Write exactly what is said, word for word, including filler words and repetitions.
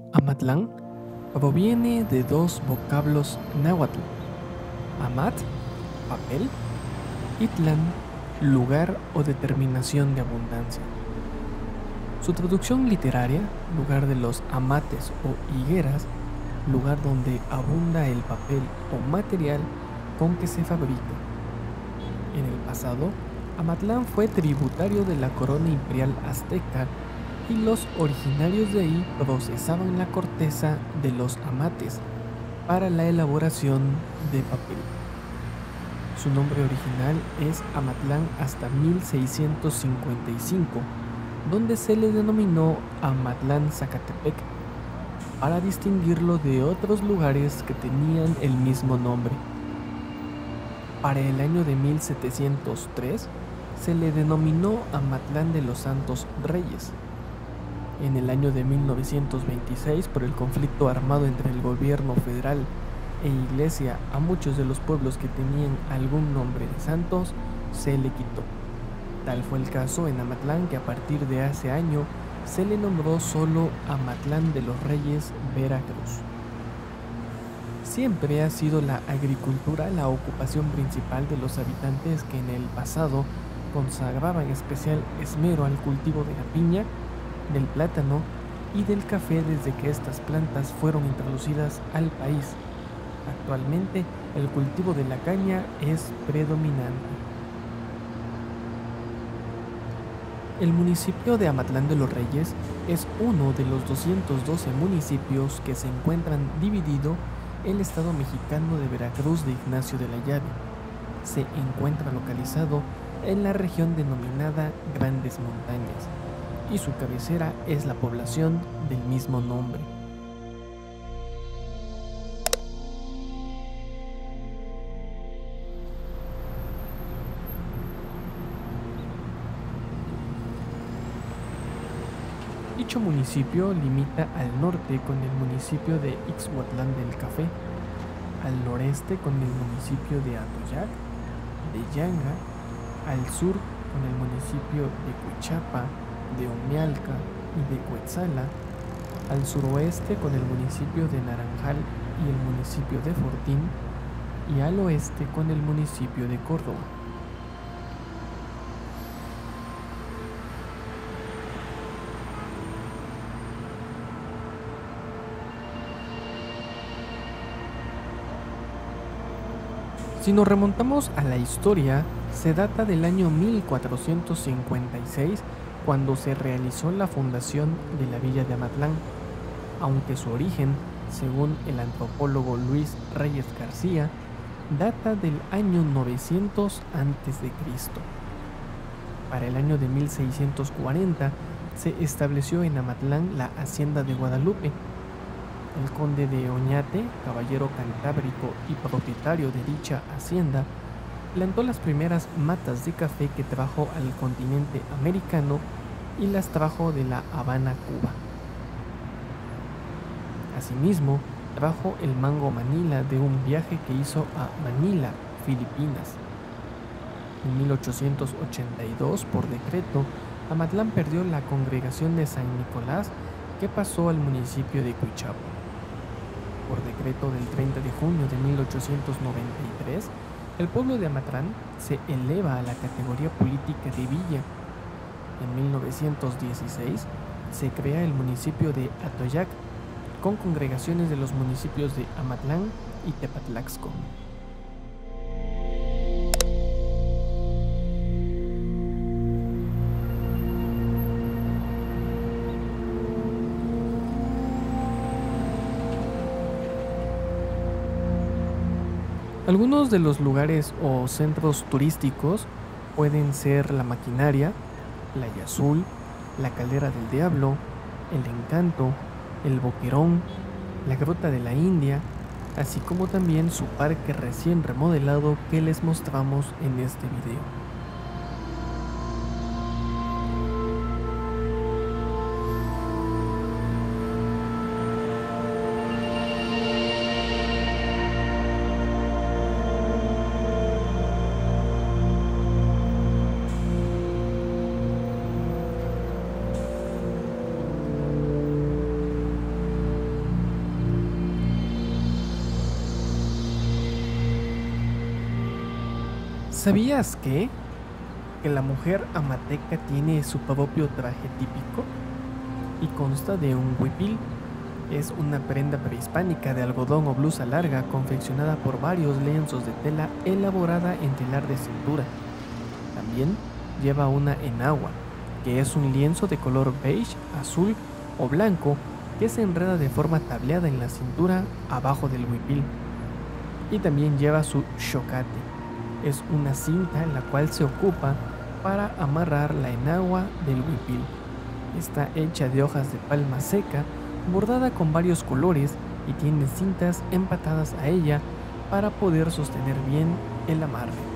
Amatlán proviene de dos vocablos náhuatl: amat, papel, y tlán, lugar o determinación de abundancia. Su traducción literaria, lugar de los amates o higueras, lugar donde abunda el papel o material con que se fabrica. En el pasado, Amatlán fue tributario de la corona imperial azteca y los originarios de ahí procesaban la corteza de los amates para la elaboración de papel. Su nombre original es Amatlán hasta mil seiscientos cincuenta y cinco, donde se le denominó Amatlán Zacatepec, para distinguirlo de otros lugares que tenían el mismo nombre. Para el año de mil setecientos tres se le denominó Amatlán de los Santos Reyes. En el año de mil novecientos veintiséis, por el conflicto armado entre el gobierno federal e iglesia, a muchos de los pueblos que tenían algún nombre de santos se le quitó. Tal fue el caso en Amatlán, que a partir de ese año se le nombró solo Amatlán de los Reyes, Veracruz. Siempre ha sido la agricultura la ocupación principal de los habitantes, que en el pasado consagraban especial esmero al cultivo de la piña, del plátano y del café desde que estas plantas fueron introducidas al país. Actualmente el cultivo de la caña es predominante. El municipio de Amatlán de los Reyes es uno de los doscientos doce municipios que se encuentran dividido el estado mexicano de Veracruz de Ignacio de la Llave. Se encuentra localizado en la región denominada Grandes Montañas, y su cabecera es la población del mismo nombre. Dicho municipio limita al norte con el municipio de Ixhuatlán del Café, al noreste con el municipio de Atoyac, de Yanga, al sur con el municipio de Cuichapa, de Omealca y de Cuetzala, al suroeste con el municipio de Naranjal y el municipio de Fortín, y al oeste con el municipio de Córdoba. Si nos remontamos a la historia, se data del año mil cuatrocientos cincuenta y seis, cuando se realizó la fundación de la villa de Amatlán, aunque su origen, según el antropólogo Luis Reyes García, data del año novecientos antes de Cristo. Para el año de mil seiscientos cuarenta se estableció en Amatlán la hacienda de Guadalupe. El conde de Oñate, caballero cantábrico y propietario de dicha hacienda, plantó las primeras matas de café que trajo al continente americano y las trajo de La Habana, Cuba. Asimismo, trajo el mango Manila de un viaje que hizo a Manila, Filipinas. En mil ochocientos ochenta y dos, por decreto, Amatlán perdió la congregación de San Nicolás, que pasó al municipio de Cuichapa. Por decreto del treinta de junio de mil ochocientos noventa y tres, el pueblo de Amatlán se eleva a la categoría política de villa. En mil novecientos dieciséis se crea el municipio de Atoyac, con congregaciones de los municipios de Amatlán y Tepatlaxco. Algunos de los lugares o centros turísticos pueden ser la Maquinaria, Playa Azul, la Caldera del Diablo, el Encanto, el Boquerón, la Gruta de la India, así como también su parque recién remodelado que les mostramos en este video. ¿Sabías que? Que la mujer amateca tiene su propio traje típico y consta de un huipil. Es una prenda prehispánica de algodón o blusa larga confeccionada por varios lienzos de tela elaborada en telar de cintura. También lleva una enagua, que es un lienzo de color beige, azul o blanco que se enreda de forma tableada en la cintura abajo del huipil. Y también lleva su xocate. Es una cinta la cual se ocupa para amarrar la enagua del huipil. Está hecha de hojas de palma seca, bordada con varios colores y tiene cintas empatadas a ella para poder sostener bien el amarre.